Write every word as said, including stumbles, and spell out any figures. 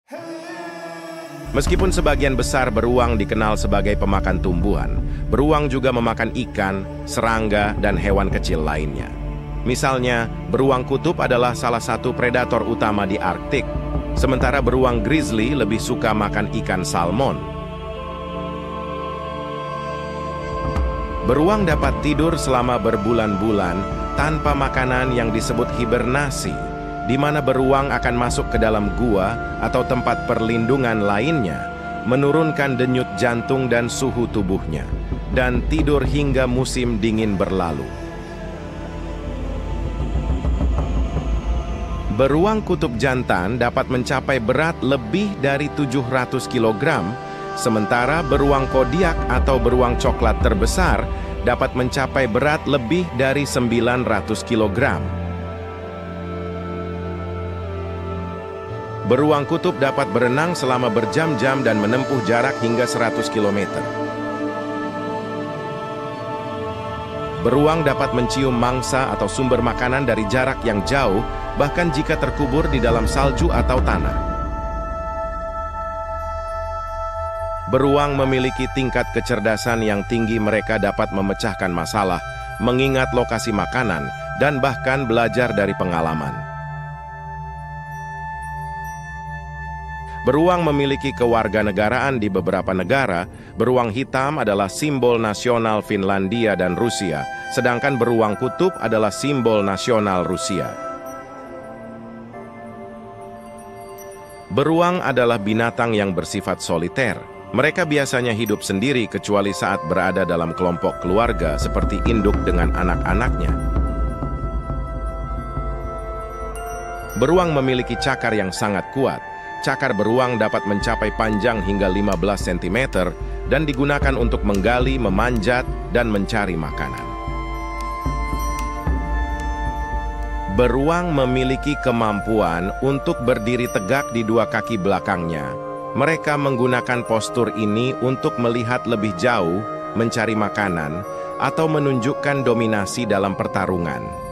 Meskipun sebagian besar beruang dikenal sebagai pemakan tumbuhan, beruang juga memakan ikan, serangga, dan hewan kecil lainnya. Misalnya, beruang kutub adalah salah satu predator utama di Arktik, sementara beruang grizzly lebih suka makan ikan salmon. Beruang dapat tidur selama berbulan-bulan tanpa makanan yang disebut hibernasi, di mana beruang akan masuk ke dalam gua atau tempat perlindungan lainnya, menurunkan denyut jantung dan suhu tubuhnya, dan tidur hingga musim dingin berlalu. Beruang kutub jantan dapat mencapai berat lebih dari tujuh ratus kilogram, sementara beruang kodiak atau beruang coklat terbesar dapat mencapai berat lebih dari sembilan ratus kilogram. Beruang kutub dapat berenang selama berjam-jam dan menempuh jarak hingga seratus kilometer. Beruang dapat mencium mangsa atau sumber makanan dari jarak yang jauh, bahkan jika terkubur di dalam salju atau tanah. Beruang memiliki tingkat kecerdasan yang tinggi, mereka dapat memecahkan masalah, mengingat lokasi makanan, dan bahkan belajar dari pengalaman. Beruang memiliki kewarganegaraan di beberapa negara. Beruang hitam adalah simbol nasional Finlandia dan Rusia, sedangkan beruang kutub adalah simbol nasional Rusia. Beruang adalah binatang yang bersifat soliter. Mereka biasanya hidup sendiri kecuali saat berada dalam kelompok keluarga seperti induk dengan anak-anaknya. Beruang memiliki cakar yang sangat kuat. Cakar beruang dapat mencapai panjang hingga lima belas sentimeter dan digunakan untuk menggali, memanjat, dan mencari makanan. Beruang memiliki kemampuan untuk berdiri tegak di dua kaki belakangnya. Mereka menggunakan postur ini untuk melihat lebih jauh, mencari makanan, atau menunjukkan dominasi dalam pertarungan.